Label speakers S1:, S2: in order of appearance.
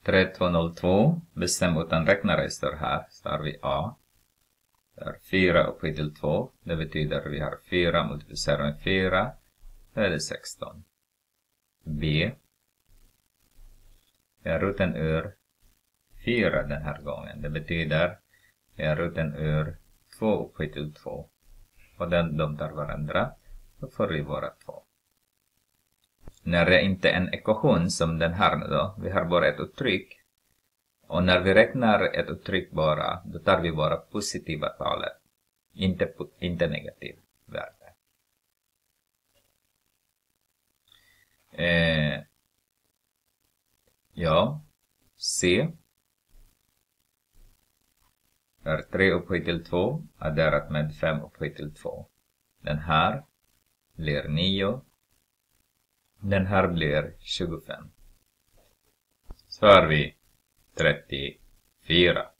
S1: 3202. Bestäm utan räknare står här. Så har vi A. Det är 4 upphöjt till 2. Det betyder att vi har 4 multiplicerat med 4. Då är det 16. B. Vi har roten ur 4 den här gången. Det betyder att vi har roten ur 2 upphöjt till 2. Och de tar varandra. Då får vi våra 2. När det inte är en ekvation som den här då. Vi har bara ett uttryck. Och när vi räknar ett uttryck bara. Då tar vi bara positiva talet. Inte negativ värde. Ja. C. Är 3 upphöjt till 2. Adderat med 5 upphöjt till 2. Den här blir 9. Den här blir 25. Så har vi 34.